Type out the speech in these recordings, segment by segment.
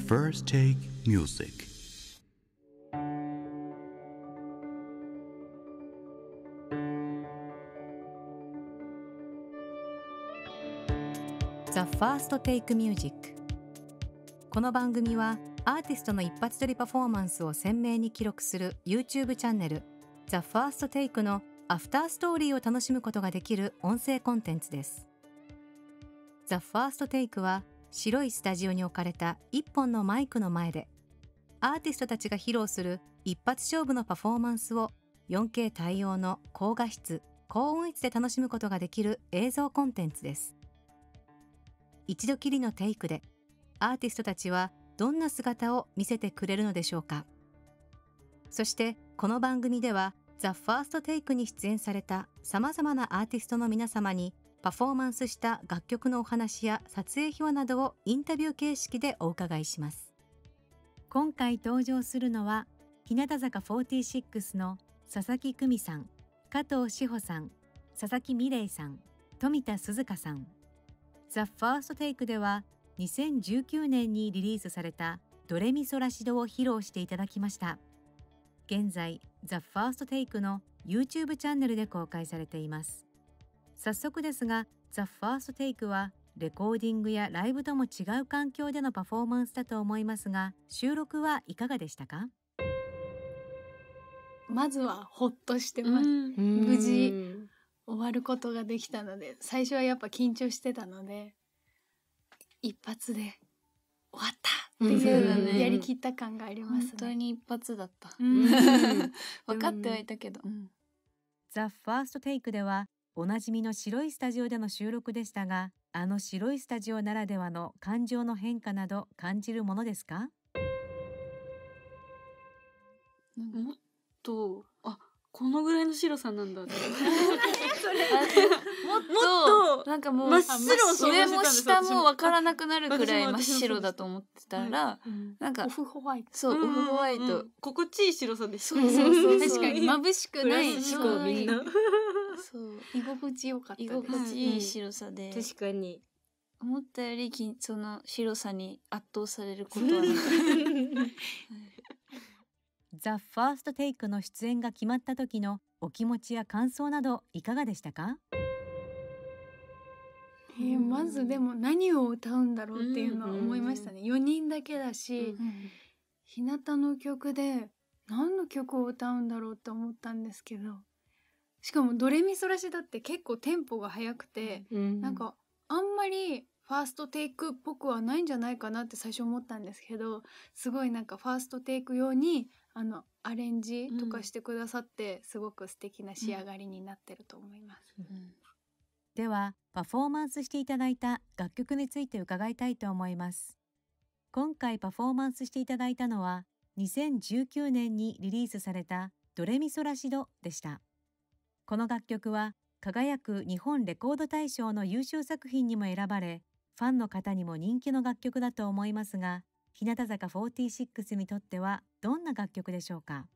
First Take Music. The First Take Music。 この番組はアーティストの一発撮りパフォーマンスを鮮明に記録する YouTube チャンネル The First Take のアフターストーリーを楽しむことができる音声コンテンツです。 The First Take は白いスタジオに置かれた一本のマイクの前でアーティストたちが披露する一発勝負のパフォーマンスを 4K 対応の高画質・高音質で楽しむことができる映像コンテンツです。一度きりのテイクでアーティストたちはどんな姿を見せてくれるのでしょうか。そしてこの番組では The First Take に出演されたさまざまなアーティストの皆様にパフォーマンスした楽曲のお話や撮影秘話などをインタビュー形式でお伺いします。今回登場するのは日向坂46の佐々木久美さん、加藤志保さん、佐々木美玲さん、富田鈴香さん。The First Take では2019年にリリースされたドレミソラシドを披露していただきました。現在 The First Take の YouTube チャンネルで公開されています。早速ですが The First Take はレコーディングやライブとも違う環境でのパフォーマンスだと思いますが、収録はいかがでしたか？ まずはほっとしてます。無事終わることができたので、最初はやっぱ緊張してたので一発で終わったっていうやりきった感がありますね。 本当に一発だった。分かってはいたけど、 The First Take ではおなじみの白いスタジオでの収録でしたが、あの白いスタジオならではの感情の変化など感じるものですか？ もっとこのぐらいの白さなんだってもっとなんかもう真っ白上も下も分からなくなるくらい真っ白だと思ってたら、なんかオフホワイト、 そうオフホワイト、 心地いい白さでした。 そう確かに眩しくないプラス思考みんなそう居心地よかったです。 居心地いい白さで、 確かに思ったよりその白さに圧倒されることはなかった。 The First Take の出演が決まった時のお気持ちや感想などいかがでしたか？ まずでも何を歌うんだろうっていうのは思いましたね。4人だけだし、日向の曲で何の曲を歌うんだろうって思ったんですけど、しかもドレミソラシドって結構テンポが速くて、なんかあんまりファーストテイクっぽくはないんじゃないかなって最初思ったんですけど、すごいなんかファーストテイク用にアレンジとかしてくださって、すごく素敵な仕上がりになってると思います。 ではパフォーマンスしていただいた楽曲について伺いたいと思います。今回パフォーマンスしていただいたのは2019年にリリースされたドレミソラシドでした。この楽曲は輝く日本レコード大賞の優秀作品にも選ばれ、ファンの方にも人気の楽曲だと思いますが、日向坂46にとってはどんな楽曲でしょうか？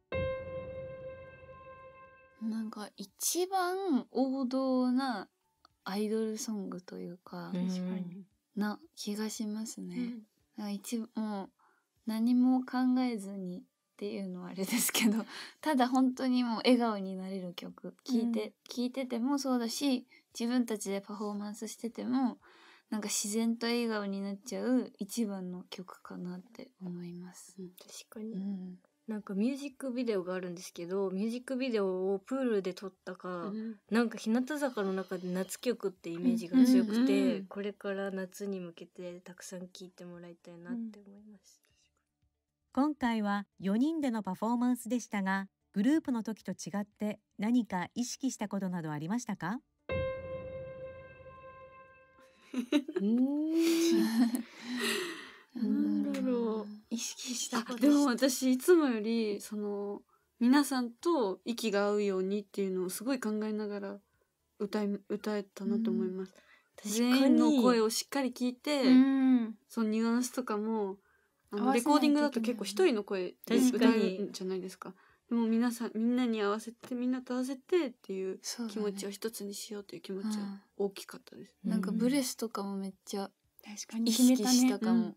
なんか一番王道なアイドルソングというか、な気がしますね。もう何も考えずにっていうのはあれですけど、ただ本当にもう笑顔になれる曲、聴いててもそうだし、自分たちでパフォーマンスしててもなんか自然と笑顔になっちゃう一番の曲かなって思います。 確かに、なんかミュージックビデオがあるんですけど、ミュージックビデオをプールで撮ったか、なんか日向坂の中で夏曲ってイメージが強くて、これから夏に向けてたくさん聴いてもらいたいなって思います。 今回は4人でのパフォーマンスでしたが、グループの時と違って何か意識したことなどありましたか？ なんだろう、 意識したこと。 でも私いつもより皆さんと息が合うようにっていうのをすごい考えながら歌えたなと思います。全員の声をしっかり聞いて、そのニュアンスとかもレコーディングだと結構一人の声で歌うんじゃないですか。でもみんなに合わせて、みんなと合わせてっていう気持ちを一つにしようという気持ちは大きかったです。 なんかブレスとかもめっちゃ確かに意識したかも。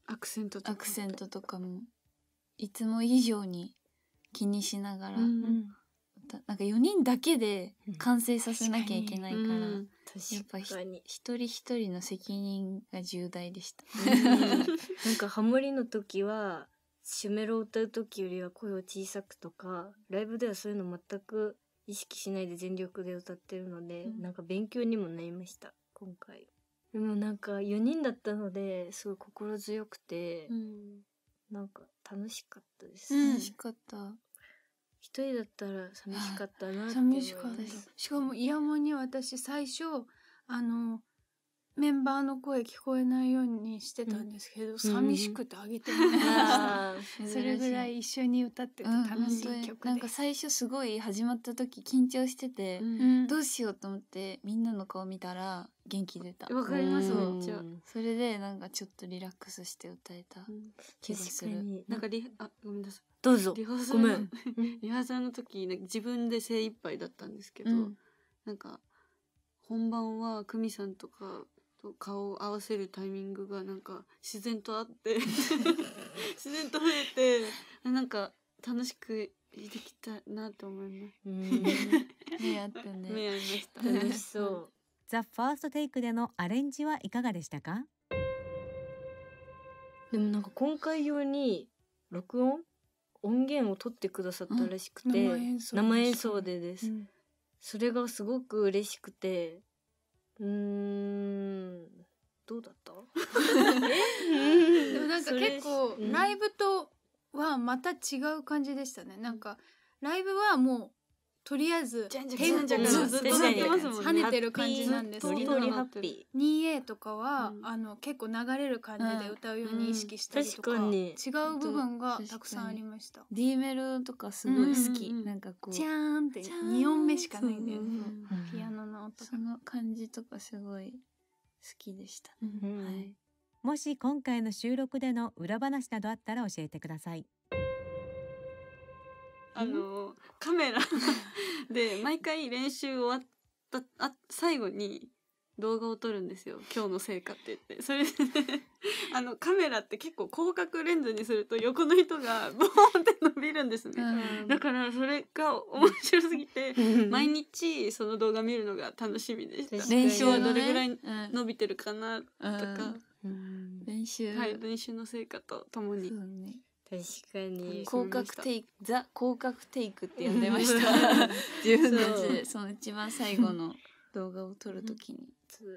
アクセントとかアクセントとかもいつも以上に気にしながら、なんか4人だけで完成させなきゃいけないから、やっぱ一人一人の責任が重大でした。 なんかハモリの時はシュメロを歌う時よりは声を小さくとか、ライブではそういうの全く意識しないで全力で歌ってるので、なんか勉強にもなりました今回。でもなんか4人だったのですごい心強くて、なんか楽しかったです。 楽しかった。 一人だったら寂しかったなって寂しかった。しかもイヤモンに私最初メンバーの声聞こえないようにしてたんですけど、寂しくてあげてみたそれぐらい一緒に歌ってて楽しい曲で、 なんか最初すごい始まった時緊張してて、どうしようと思ってみんなの顔見たら元気出た。 わかりますめっちゃ。 それでなんかちょっとリラックスして歌えた気がする。 なんかごめんなさい。 どうぞ。 リハーサルの時なんか自分で精一杯だったんですけど、なんか本番は久美さんとかと顔を合わせるタイミングがなんか自然とあって自然と増えて、なんか楽しくできたなと思います。 目あったね。 目ありました。 楽しそう。 ザ・ファーストテイクでのアレンジはいかがでしたか？ でもなんか今回用に音源を取ってくださったらしくて、生演奏でです、それがすごく嬉しくて、どうだった？ でもなんか結構ライブとはまた違う感じでしたね。なんかライブはもうとりあえずテンポがずっと跳ねてる感じなんですけど、2A とかは結構流れる感じで歌うように意識したりとか、違う部分がたくさんありました。 D メロとかすごい好き。なんかこうチャーンって2音目しかないんだよね、ピアノの音が。 その感じとかすごい好きでしたね。 もし今回の収録での裏話などあったら教えてください。 カメラで毎回練習終わった最後に動画を撮るんですよ。今日の成果って言って、それでカメラって結構広角レンズにすると横の人がボーンって伸びるんですね、だからそれが面白すぎて毎日その動画見るのが楽しみでした。練習はどれぐらい伸びてるかなとか、練習の成果とともに、 確かに広角テイク、ザ広角テイクって呼んでました自分たちでその一番最後の動画を撮るときに、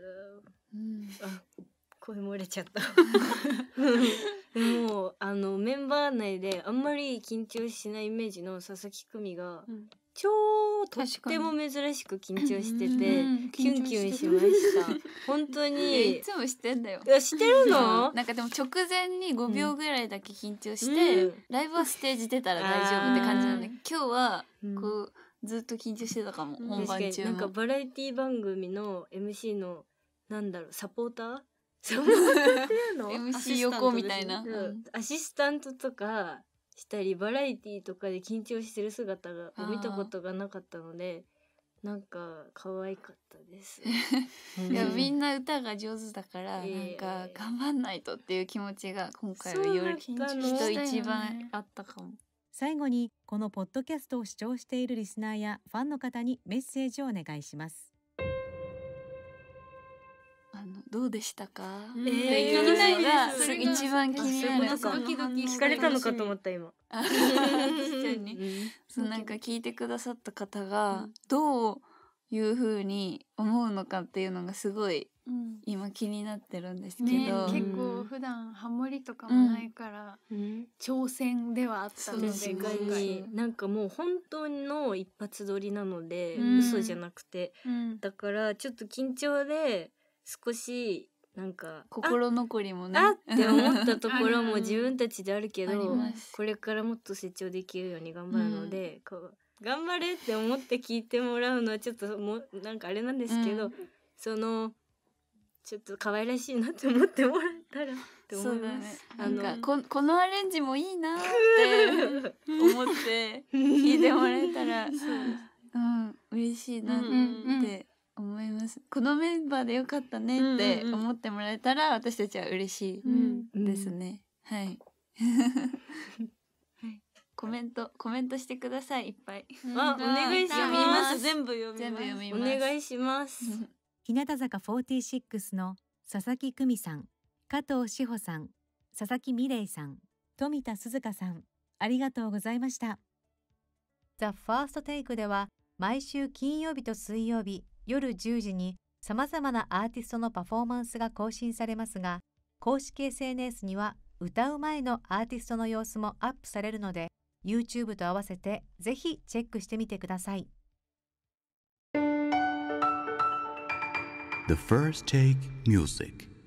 声漏れちゃったでもメンバー内であんまり緊張しないイメージの佐々木久美が、とっても珍しく緊張してて、キュンキュンしました本当に。 いつもしてんだよ。 してるの？ なんかでも直前に5秒ぐらいだけ緊張して、ライブはステージ出たら大丈夫って感じなんで、今日はこうずっと緊張してたかも、本番中も。 なんかバラエティ番組の MC のサポーターっていうの MC 横みたいな、 アシスタントとかしたりバラエティとかで緊張してる姿が見たことがなかったので、なんか可愛かったですいやみんな歌が上手だから、なんか頑張んないとっていう気持ちが今回はより人一番あったかも。 最後にこのポッドキャストを視聴しているリスナーやファンの方にメッセージをお願いします。 どうでしたか？ 聞きたいが一番気になる。 聞かれたのかと思った今。 なんか聞いてくださった方がどういう風に思うのかっていうのがすごい今気になってるんですけど、 結構普段ハモリとかもないから挑戦ではあったので、 なんかもう本当の一発撮りなので、嘘じゃなくて、だからちょっと緊張で少しなんか心残りもねって思ったところも自分たちであるけどこれからもっと成長できるように頑張るので、頑張れって思って聞いてもらうのはちょっともうなんかあれなんですけど、ちょっと可愛らしいなって思ってもらったらって思います。 なんかこのアレンジもいいなって思って聞いてもらえたら嬉しいなって思います。このメンバーでよかったねって思ってもらえたら私たちは嬉しいですね。はい。コメントしてください、いっぱい。 あ、お願いします。 全部読みます。 お願いします。 日向坂46の佐々木久美さん、加藤志保さん、佐々木美玲さん、富田鈴香さん、ありがとうございました。The First Take では毎週金曜日と水曜日夜10時に様々なアーティストのパフォーマンスが更新されますが、公式 SNS には歌う前のアーティストの様子もアップされるので、YouTube と合わせてぜひチェックしてみてください。 The First Take Music